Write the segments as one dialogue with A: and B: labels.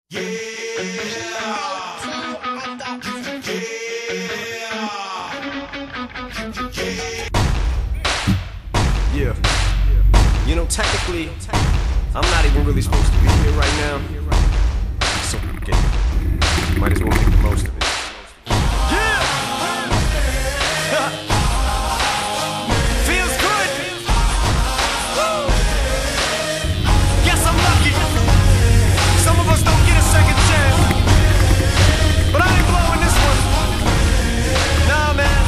A: Yeah. You know, technically, I'm not even really supposed to be here right now. So, might as well make the most of it. Feels good. Woo. Guess I'm lucky. Some of us don't get a second chance, but I ain't blowing this one. Nah, man.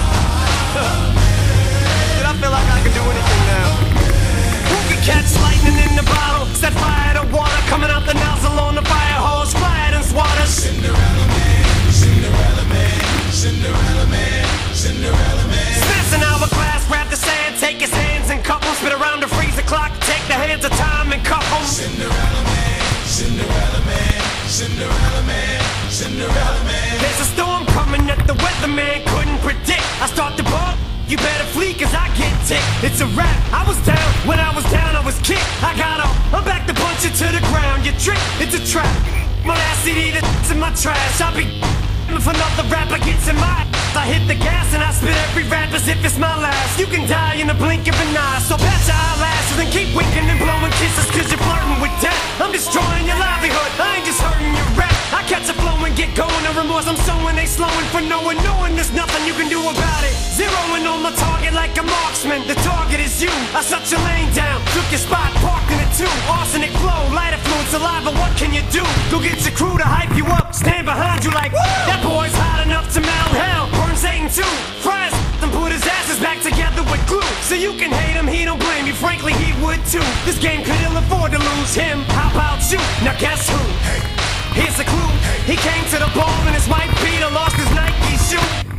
A: Did I feel like I could do anything now? Who can catch lightning in the bottle? Set fire to water coming out the nozzle on the fire hose. Fly it and swatter. Cinderella man, Cinderella man, Cinderella man, Cinderella man. Smash an hourglass, grab the sand, take his hands and cup 'em. Spit around the freezer clock, take the hands of time and cuff 'em. Cinderella man, Cinderella man, Cinderella man, Cinderella man. There's a storm coming that the weatherman couldn't predict. I start to bump. You better flee, cause I get ticked. It's a wrap. I was down. When I was down, I was kicked. I got up. I'm back to punch you to the ground. You trick. It's a trap. My ass CD that's in my trash. I'll be if another rapper gets in my I hit the gas and I spit every rap as if it's my last. You can die in the blink of an eye. So patch your eyelashes and keep winking and blowing kisses, cause you're flirting with death. I'm destroying your livelihood. I ain't just hurting your rap. I catch a flow and get going. The remorse I'm sowing, they slowing for knowing there's nothing you can do about it. Zeroing on my target like a marksman. The target is you. I shut your lane down, took your spot, parked in it too. Arsenic flow, lighter fluid, saliva, what can you do? Go get your crew to hype you up, stand behind you like, woo! That boy's hot enough to melt hell. Burn Satan too. Fry his and put his asses back together with glue. So you can hate him, he don't blame you. Frankly, he would too. This game could ill afford to lose him. How about you? Now guess who? Hey. Here's a clue. Hey. He came to the ball and his white Peter lost his Nike shoe.